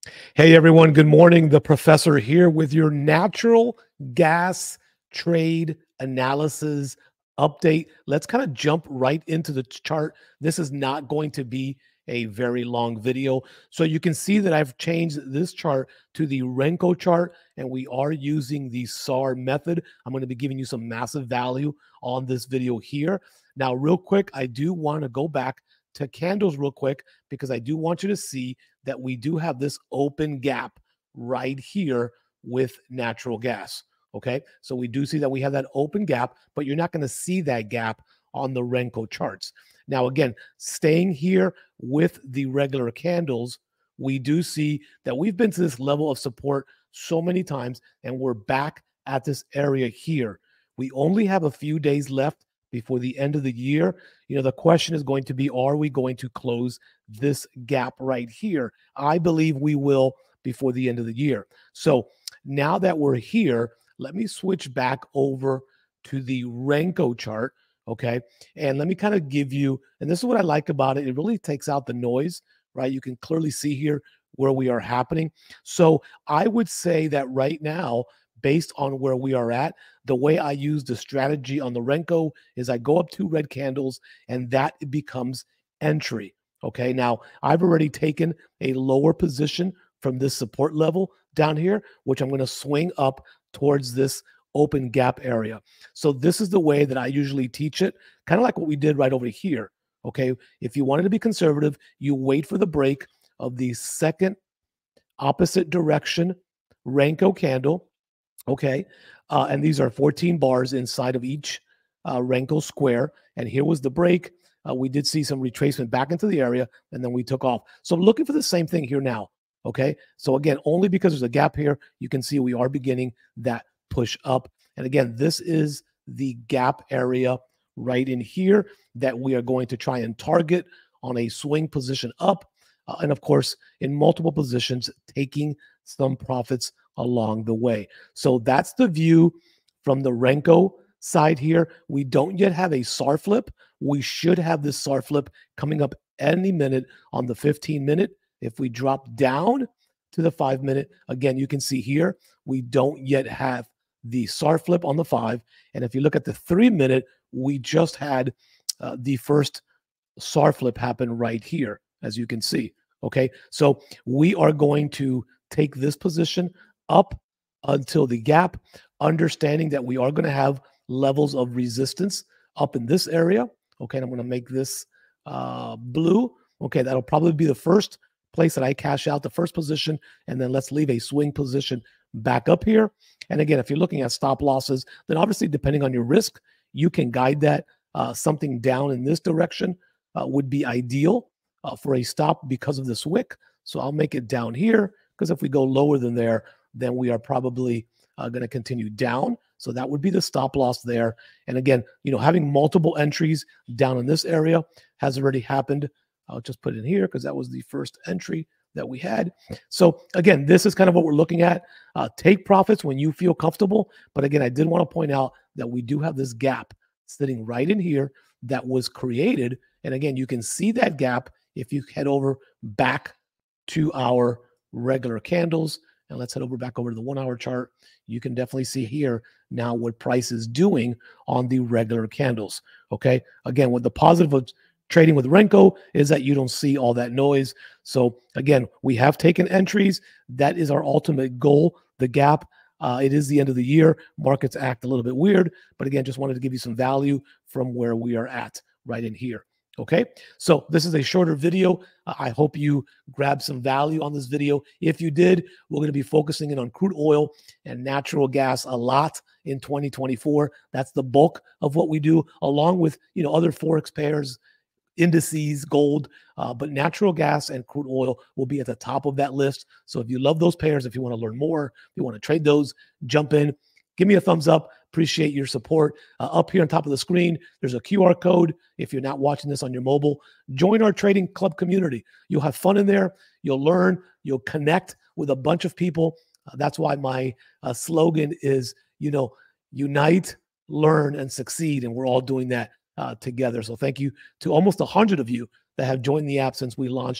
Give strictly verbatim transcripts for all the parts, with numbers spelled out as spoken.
Hey everyone, good morning. The professor here with your natural gas trade analysis update. Let's kind of jump right into the chart. This is not going to be a very long video. So you can see that I've changed this chart to the Renko chart, and we are using the S A R method. I'm going to be giving you some massive value on this video here. Now, real quick, I do want to go back to candles real quick because I do want you to see that we do have this open gap right here with natural gas. Okay, so we do see that we have that open gap, but you're not going to see that gap on the Renko charts. Now, again, staying here with the regular candles, we do see that we've been to this level of support so many times, and we're back at this area here. We only have a few days left before the end of the year. You know, the question is going to be, are we going to close this gap right here? I believe we will before the end of the year. So now that we're here, let me switch back over to the Renko chart, okay? And let me kind of give you, and this is what I like about it, it really takes out the noise, right? You can clearly see here where we are happening. So I would say that right now, based on where we are at, the way I use the strategy on the Renko is I go up two red candles, and that becomes entry. Okay, now I've already taken a lower position from this support level down here, which I'm going to swing up towards this open gap area. So this is the way that I usually teach it, kind of like what we did right over here. Okay, if you wanted to be conservative, you wait for the break of the second opposite direction Renko candle. Okay, uh, and these are fourteen bars inside of each uh, Renko square. And here was the break. Uh, we did see some retracement back into the area, and then we took off. So I'm looking for the same thing here now. Okay, so again, only because there's a gap here, you can see we are beginning that push up. And again, this is the gap area right in here that we are going to try and target on a swing position up. Uh, and of course, in multiple positions, taking some profits along the way. So that's the view from the Renko side here. We don't yet have a S A R flip. We should have this S A R flip coming up any minute on the fifteen minute. If we drop down to the five minute, again, you can see here, we don't yet have the S A R flip on the five. And if you look at the three minute, we just had uh, the first S A R flip happen right here, as you can see. Okay, so we are going to take this position up until the gap, understanding that we are going to have levels of resistance up in this area. Okay, and I'm going to make this uh, blue. Okay, that'll probably be the first place that I cash out, the first position, and then let's leave a swing position back up here. And again, if you're looking at stop losses, then obviously depending on your risk, you can guide that. Uh, something down in this direction uh, would be ideal uh, for a stop because of this wick. So I'll make it down here, because if we go lower than there, then we are probably uh, going to continue down. So that would be the stop loss there. And again, you know, having multiple entries down in this area has already happened. I'll just put it in here because that was the first entry that we had. So again, this is kind of what we're looking at. Uh, take profits when you feel comfortable. But again, I did want to point out that we do have this gap sitting right in here that was created. And again, you can see that gap if you head over back to our regular candles. And let's head over back over to the one hour chart. You can definitely see here now what price is doing on the regular candles. Okay. Again, with the positive of trading with Renko is that you don't see all that noise. So again, we have taken entries. That is our ultimate goal, the gap. Uh, it is the end of the year. Markets act a little bit weird, but again, just wanted to give you some value from where we are at right in here. Okay, so this is a shorter video. Uh, I hope you grabbed some value on this video. If you did, we're going to be focusing in on crude oil and natural gas a lot in twenty twenty-four. That's the bulk of what we do, along with, you know, other forex pairs, indices, gold, uh, but natural gas and crude oil will be at the top of that list. So if you love those pairs, if you want to learn more, if you want to trade those, jump in. Give me a thumbs up. Appreciate your support. Uh, up here on top of the screen, there's a Q R code. If you're not watching this on your mobile, join our trading club community. You'll have fun in there. You'll learn. You'll connect with a bunch of people. Uh, that's why my uh, slogan is, you know, unite, learn, and succeed. And we're all doing that uh, together. So thank you to almost one hundred of you that have joined the app since we launched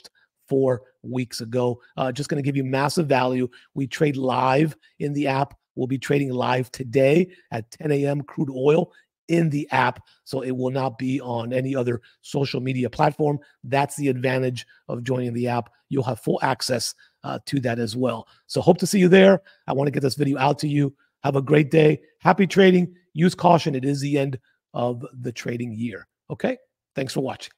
four weeks ago. Uh, just going to give you massive value. We trade live in the app. We'll be trading live today at ten a m crude oil in the app. So it will not be on any other social media platform. That's the advantage of joining the app. You'll have full access uh, to that as well. So hope to see you there. I want to get this video out to you. Have a great day. Happy trading. Use caution. It is the end of the trading year. Okay. Thanks for watching.